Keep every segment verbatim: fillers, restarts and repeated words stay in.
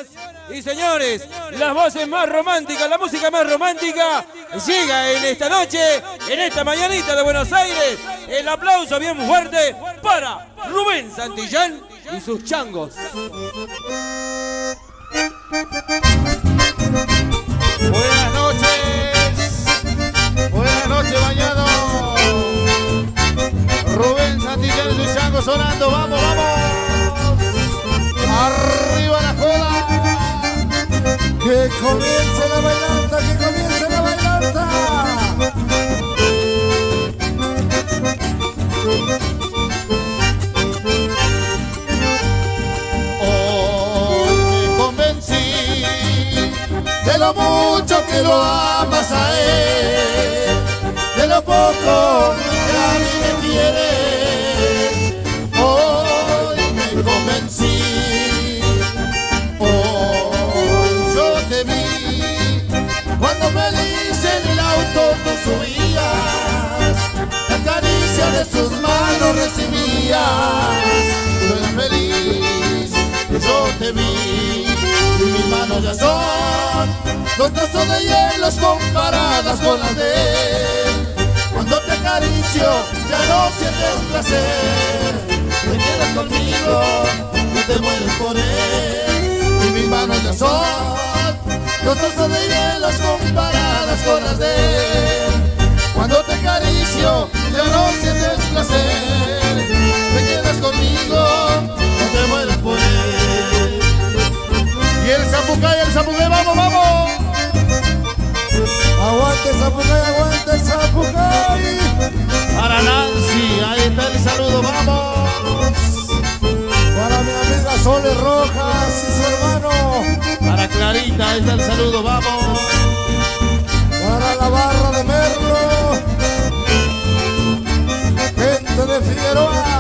y señores, las voces más románticas, la música más romántica llega en esta noche, en esta mañanita de Buenos Aires. El aplauso bien fuerte para Rubén Santillán y sus changos. Buenas noches, buenas noches, bañado. Rubén Santillán y sus changos sonando, vamos, vamos. Arriba la joda. Que comience la bailanta, que comience la bailanta. Hoy me convencí de lo mucho que lo amas a él, de lo poco que a mí me quieres. Hoy me convencí, hoy yo te vi, cuando feliz en el auto tú subías, la caricia de sus manos recibías. Tú eres feliz, yo te vi, y mis manos ya son dos tazas de hielos comparadas con las de él. Cuando te acaricio ya no sientes placer, te quedas conmigo y te mueres por él. Y mis manos ya son dos tazas de hielos comparadas con las de él. Cuando te acaricio ya no sientes placer, te quedas conmigo y te mueres por él. Y el zapucay, el zapucay, vamos, vamos. Aguante Zapucay, aguante Zapucay. Para Nancy, ahí está el saludo, vamos. Para mi amiga Sole Rojas y su hermano. Para Clarita, ahí está el saludo, vamos. Para la barra de Merlo. Gente de Figueroa.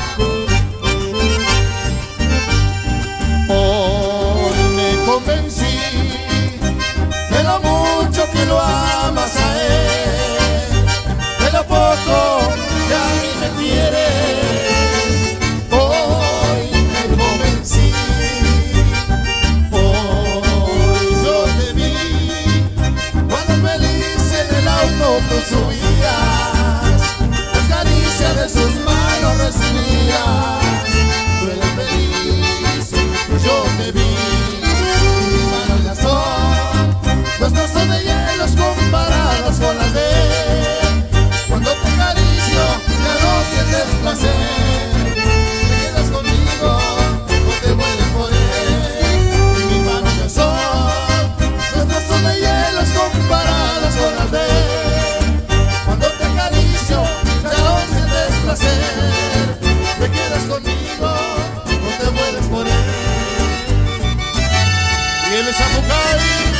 Hoy me convencí de lo mucho que lo amas a él, de lo poco que a mí me quieres. Hoy me convencí, hoy yo te vi, cuando feliz en el auto tú subías, la caricia de sus manos recibías. Tú eres feliz, yo te vi, y mis manos ya son dos tazas de hielos comparadas con las de él. Cuando te acaricio ya no sientes placer, te quedas conmigo o te mueres por él. Y mis manos ya son dos tazas de hielos comparadas con las de él. Cuando te acaricio ya no sientes placer, te quedas conmigo o te mueres por él. Y el Zapucay,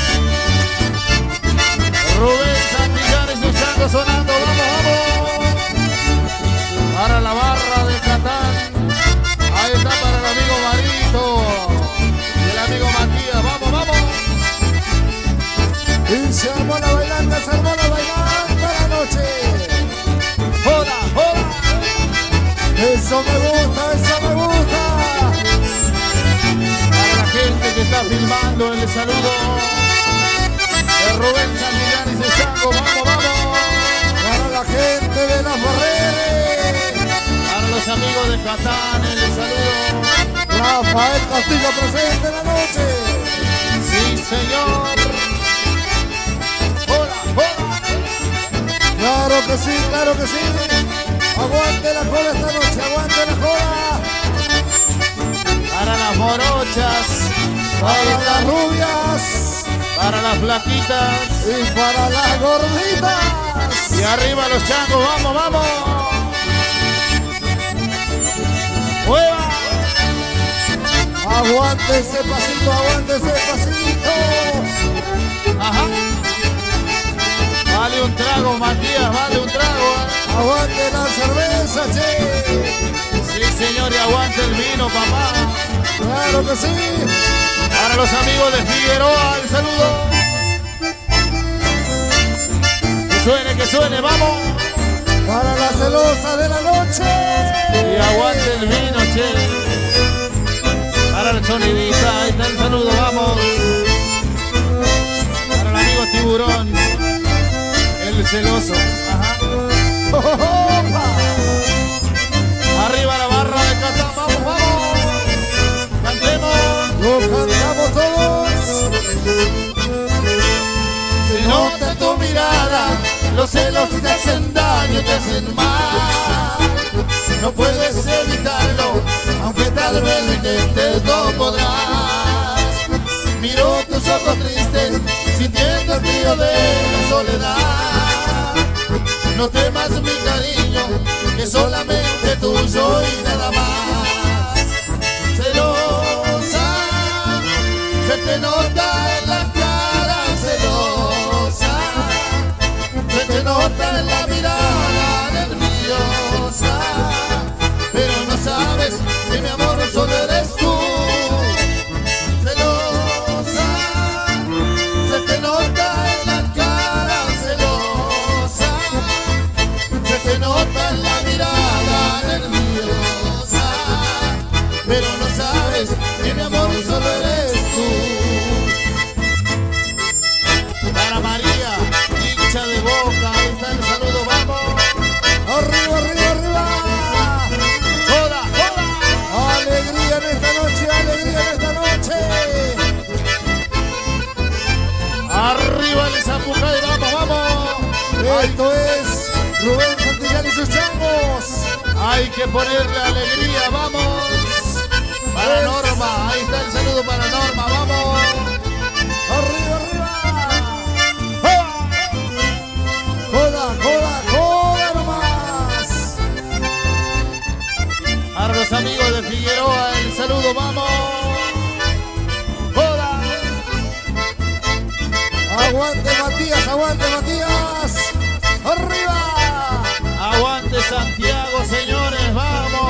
Rubén Santillán y sus changos sonando, vamos, vamos. Para la barra de Catán, ahí está para el amigo Marito y el amigo Matías, vamos, vamos. Y se armó la bailanta, se armó la bailanta la noche. ¡Joda, joda! Eso me gusta, eso me gusta. Para la gente que está filmando, el saludo de Rubén Santillán y sus changos, vamos, vamos. Para la gente de las barreras. Para los amigos de Catán, el saludo. Rafael Castillo presente en la noche. Sí, señor. ¡Hola, hola! Claro que sí, claro que sí. Aguante la joda esta noche, aguante la joda. Para las morochas, Para las rubias para las flaquitas y para las gorditas. y arriba los changos, vamos, vamos. ¡Mueva! Aguante ese pasito, aguante ese pasito. Ajá. Vale un trago, Matías, vale un trago. ¿eh? Aguante la cerveza, che. Sí, señor, y aguante el vino, papá. Claro que sí. Para los amigos de Figueroa, el saludo. Que suene, que suene, vamos. Para la celosa de la noche. Y aguante el vino, che. Para el sonidista, ahí está el saludo, vamos. celoso. Ajá. Arriba la barra de Catán, vamos, vamos. Cantemos. Lo cantamos todos. Se nota en tu mirada, los celos te hacen daño, te hacen mal. No puedes evitarlo, aunque tal vez lo intentes, no podrás. Miro tus ojos tristes, sintiendo el frío de la soledad. No temas mi cariño, que solamente tuyo y nada más. Celosa, se te nota en la cara, celosa. Se te nota en la mirada nerviosa. Pero no sabes que mi amor solo eres tú. Celosa, se te nota en la cara, celosa. Se te nota en la mirada nerviosa. Pero no sabes que mi amor solo eres tú. Para María, hincha de Boca, ahí está el saludo, vamos. Arriba, arriba, arriba. Joda, joda. Alegría en esta noche, alegría en esta noche. Arriba el Zapucay, vamos, vamos. Esto es Rubén Santillán y sus changos. Hay que ponerle alegría, vamos. Para Norma, ahí está el saludo para Norma, vamos. Arriba, arriba. Joda, joda, joda nomás. Para los amigos de Figueroa, el saludo, vamos. Joda. Aguante Matías, aguante Matías. Arriba. Aguante Santiago, señores, vamos.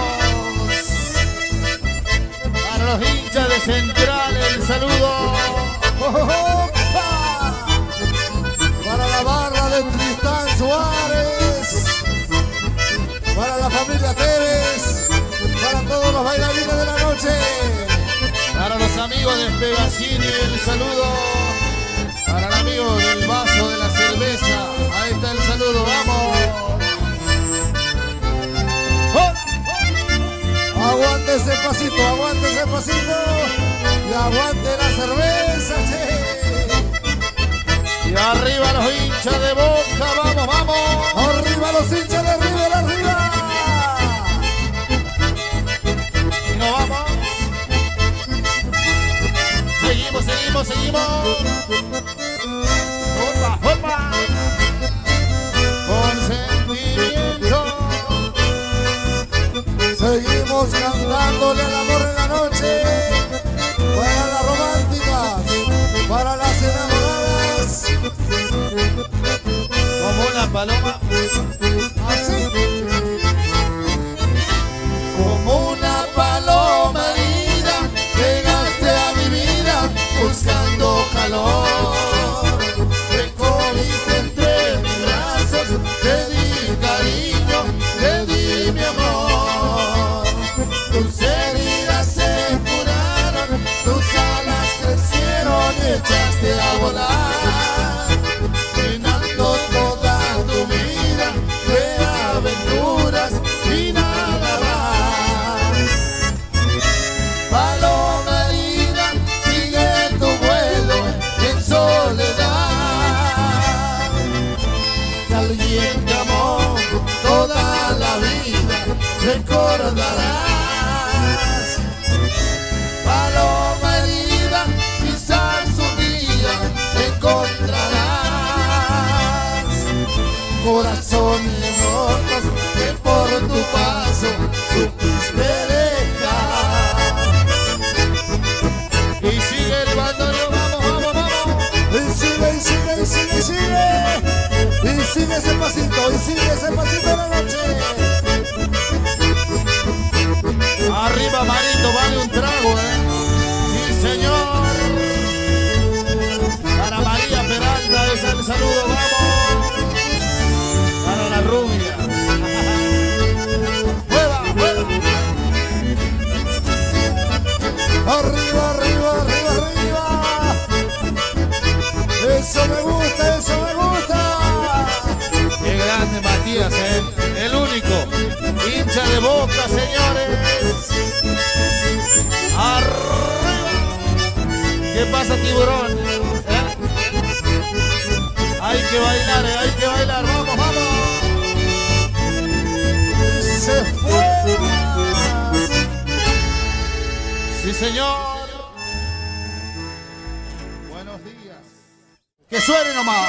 Para los hinchas de Central, el saludo. ¡Opa! Para la barra de Tristán Suárez. Para la familia Tevez. Para todos los bailarines de la noche. Para los amigos de Pegacini, el saludo. Para el amigo del vaso de la cerveza, ahí está el saludo, vamos. Aguante ese pasito, aguante ese pasito. Y aguante la cerveza, che. Y arriba los hinchas de Boca, vamos, vamos. Arriba los hinchas de River, arriba. Y nos vamos. Seguimos, seguimos, seguimos. Opa, opa. Con sentimiento. Seguimos cantándole al amor en la noche. Para las románticas, para las enamoradas. Como una paloma. Así. Como una paloma herida, llegaste a mi vida buscando calor. Te cogiste entre mis brazos, te di cariño, te di mi amor. Tus heridas se curaron, tus alas crecieron y echaste a volar, llenando toda tu vida de aventuras y nada más. Paloma herida, sigue tu vuelo en soledad. Que alguien te amó toda la vida, recordarás. Paloma herida, quizás un día encontrarás corazones rotos que por tu paso supiste dejar. Y sigue el bandoneón, vamos, vamos, vamos. Y sigue, y sigue, y sigue, y sigue. Y sigue ese pasito, y sigue ese pasito de la noche. Arriba Marito, vale un trago, eh. Sí, señor. Para María Peralta, es el saludo, vamos. Para la rubia. ¡Mueva, mueva! Arriba, arriba, arriba, arriba. Eso me gusta, eso me gusta. ¿Qué pasa, tiburón? ¿Eh? Hay que bailar, eh, hay que bailar. Vamos, vamos. Se fue. Sí, señor. Buenos días. Que suene nomás.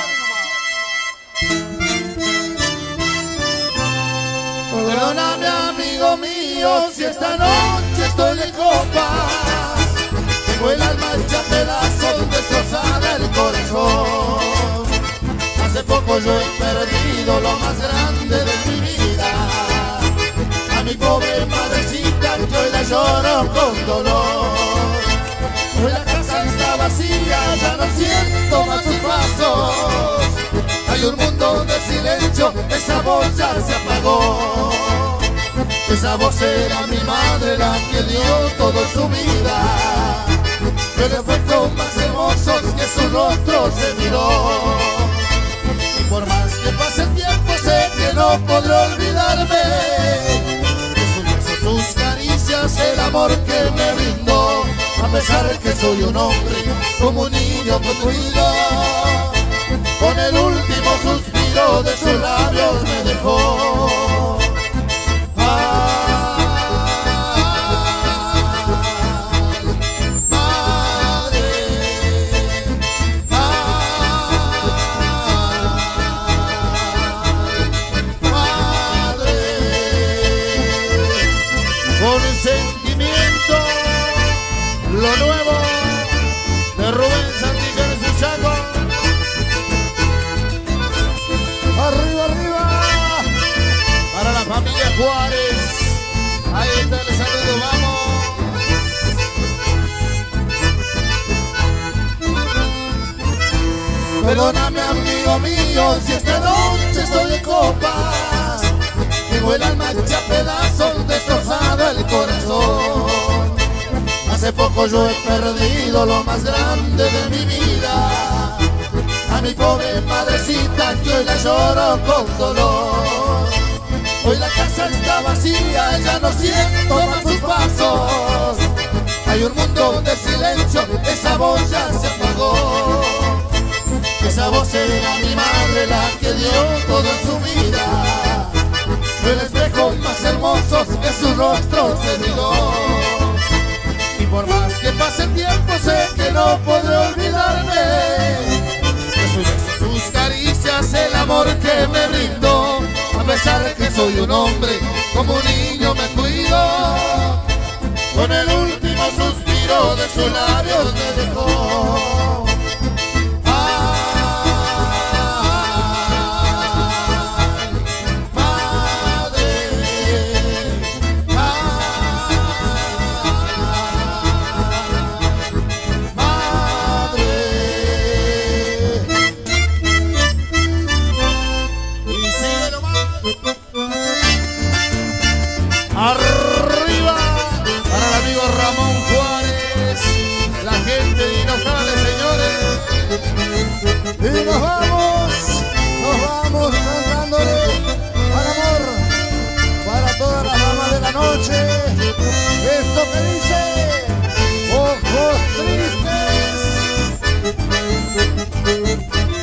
Perdóname, amigo mío, si esta noche estoy de copas. Tengo el alma hecha pedazos, destrozada el corazón. Hace poco yo he perdido lo más grande de mi vida. A mi pobre madrecita que hoy la lloro con dolor. Hoy la casa está vacía, ya no siento más sus pasos. Hay un mundo de silencio, esa voz ya se apagó. Esa voz era mi madre, la que dio todo en su vida. Pero efectos más hermosos que su rostro se miró. Y por más que pase el tiempo sé que no podré olvidarme de sus besos, sus caricias, el amor que me brindó. A pesar que soy un hombre, como un niño construido, con el último suspiro de sus labios me dejó. Lo nuevo de Rubén Santillán y su chango. Arriba, arriba. Para la familia Juárez. Ahí está el saludo, vamos. Perdóname, amigo mío, si esta noche estoy de copas. Tengo el alma hecha pedazos, destrozado el corazón. Hace poco yo he perdido lo más grande de mi vida. A mi pobre madrecita que hoy la lloro con dolor. Hoy la casa está vacía, ya no siento más sus pasos. Hay un mundo de silencio, esa voz ya se apagó. Esa voz era mi madre, la que dio todo en su vida. El espejo más hermoso que su rostro se miró. Y por más que pase el tiempo sé que no podré olvidarme de sus besos, sus caricias, el amor que me brindó. A pesar que soy un hombre, como un niño me cuido. Con el último suspiro de sus labios me dejó. Arriba para el amigo Ramón Juárez, la gente de Inojales, señores. Y nos vamos, nos vamos cantándole al amor para todas las damas de la noche. Esto que dice Ojos Tristes.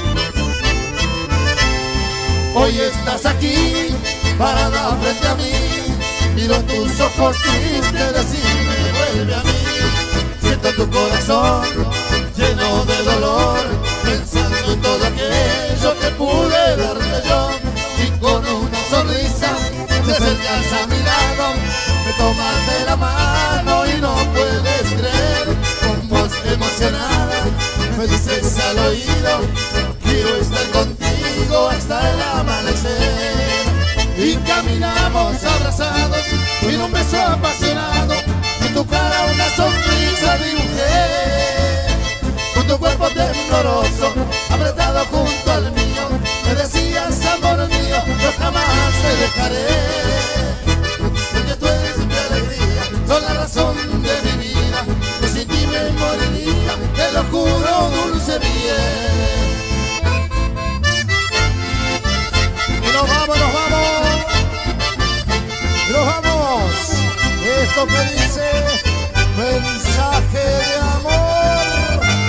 Hoy estás aquí parada frente a mí. Miro tus ojos tristes, decime, vuelve a mí. Siento tu corazón lleno de dolor, pensando en todo aquello que pude darte yo. Y con una sonrisa te acercas a mi lado, me tomas de la mano y no puedes creer. Con voz emocionada me dices al oído, quiero estar contigo hasta el amanecer. Y caminamos abrazados, en un beso apasionado, en tu cara una sonrisa dibujé. Con tu cuerpo tembloroso, apretado junto al mío, me decías, amor mío, yo jamás te dejaré. Porque tú eres mi alegría, son la razón de mi vida, que sin ti me moriría, te lo juro, dulce bien. Y nos vamos, nos vamos. Nos vamos, esto que dice mensaje de amor.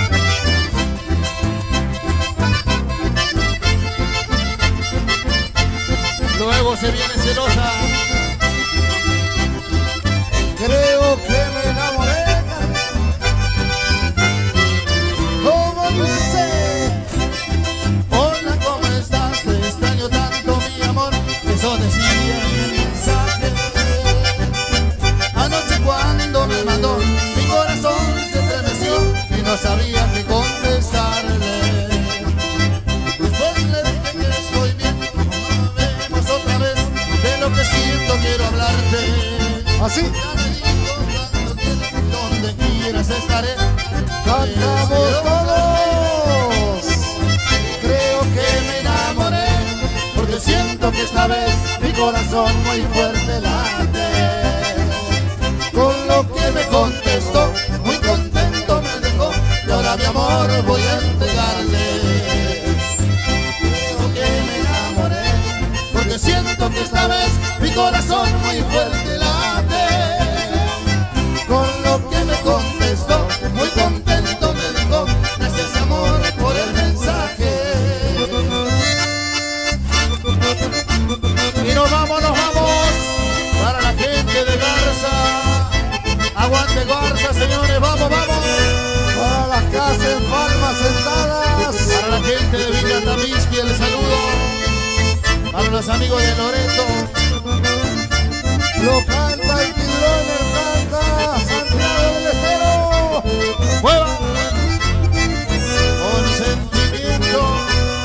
se viene celosa. Creo que me enamoré. ¿Cómo dice? Hola, ¿cómo estás? Te extraño tanto, mi amor. Eso decía mi mensaje. Anoche cuando me mandó, mi corazón se estremeció y no sabía qué contestarle. Después le dije que estoy bien, no vemos otra vez. De lo que siento quiero hablarte. Así. Ya me dijo cuando quieras, donde quieras estaré. Cantamos todos. Creo que me enamoré, porque siento que esta vez mi corazón muy fuerte late. Con lo que me contestó, muy contento me dejó, y ahora mi amor voy a entregarle. Creo que me enamoré, porque siento que esta vez mi corazón muy fuerte late. Con lo que me contestó, muy contento me dijo, gracias amor por el mensaje. Y nos vamos, nos vamos, para la gente de Garza. Aguante Garza, señores, vamos, vamos. Para las casas en palmas sentadas. Para la gente de Villa Tamisqui, el saludo. Para los amigos de Loreto. Lo canta el Tidroner, canta Santiago del Estero. ¡Mueva! Con sentimiento.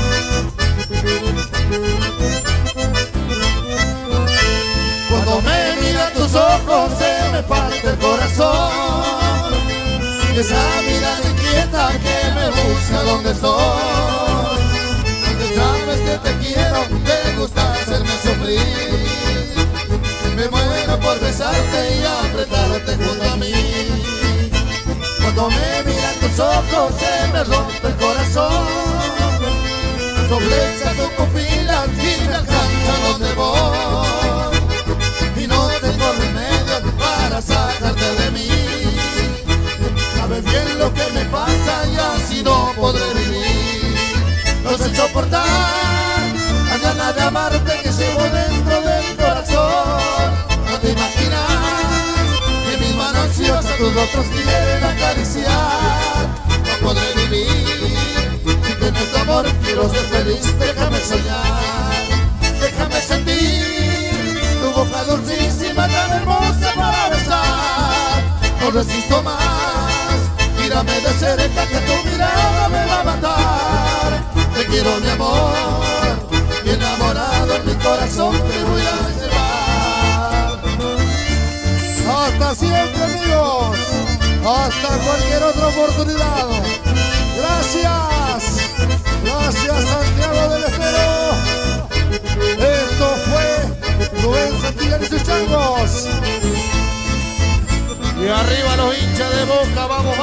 Cuando me miran tus ojos se me parte el corazón. Esa mirada inquieta que me busca donde estoy. Porque sabes que te quiero, te gusta hacerme sufrir. Me muero por besarte y apretarte junto a mí. Cuando me miran tus ojos se me rompe el corazón. Tu flecha, tu pupila y me alcanza donde voy. Y no tengo remedio para sacarte de mí. Sabes bien lo que me pasa y así no podré vivir. No sé soportar las ganas de amarte que llevo dentro del corazón. No te imaginas que mis manos ansiosas tus otros quieren acariciar. No podré vivir si tienes tu amor, quiero ser feliz. Déjame soñar, déjame sentir tu boca dulcísima, tan hermosa para besar. No resisto más, mírame de cerca que tu mirada me va a matar. Te quiero mi amor, y enamorado en mi corazón te voy a llevar. Hasta siempre, amigos. Hasta cualquier otra oportunidad. Gracias. Gracias, Santiago del Estero. Esto fue Rubén Santillán y sus changos. Y arriba los hinchas de Boca, vamos,